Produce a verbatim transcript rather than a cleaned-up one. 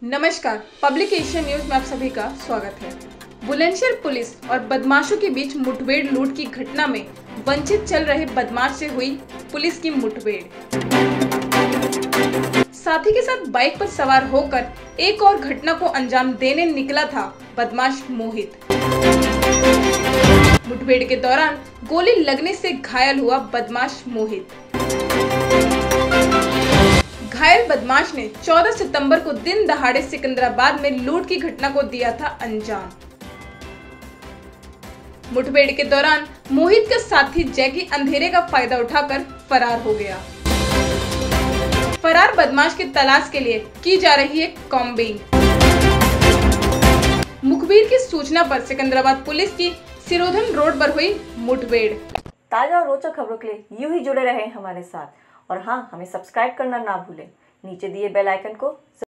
नमस्कार, public Asian news में आप सभी का स्वागत है। बुलंदशहर पुलिस और बदमाशों के बीच मुठभेड़ लूट की घटना में वंचित चल रहे बदमाश से हुई पुलिस की मुठभेड़। साथी के साथ बाइक पर सवार होकर एक और घटना को अंजाम देने निकला था बदमाश मोहित। मुठभेड़ के दौरान गोली लगने से घायल हुआ बदमाश मोहित। घायल बदमाश ने चौदह सितंबर को दिन दहाड़े सिकंदराबाद में लूट की घटना को दिया था अंजाम। मुठभेड़ के दौरान मोहित का साथी जैकी अंधेरे का फायदा उठाकर फरार हो गया। फरार बदमाश की तलाश के लिए की जा रही है कॉम्बिंग। मुखबिर की सूचना पर सिकंदराबाद पुलिस की सिरोधन रोड पर हुई मुठभेड़। ताजा और रोचक खबरों के लिए यूं ही जुड़े रहें हमारे साथ और हाँ, हमें सब्सक्राइब करना ना भूलें। नीचे दिए बेल आइकन को